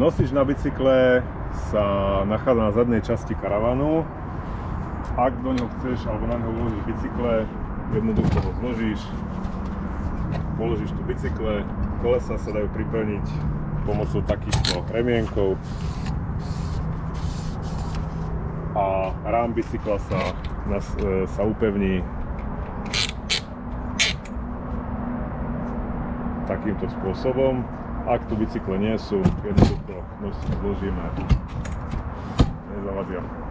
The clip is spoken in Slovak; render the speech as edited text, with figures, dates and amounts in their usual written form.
Nosič na bicykle sa nachádza na zadnej časti karavanu. Ak do ňoho chceš alebo na ňo vložíš bicykle, jednoducho ho zložíš, položíš tu bicykle, kolesa sa dajú pripevniť pomocou takýchto remienkov a rám bicykla sa upevní takýmto spôsobom. Ak tu bicykle nie sú, jednoducho nosič zložíme, nezavadia.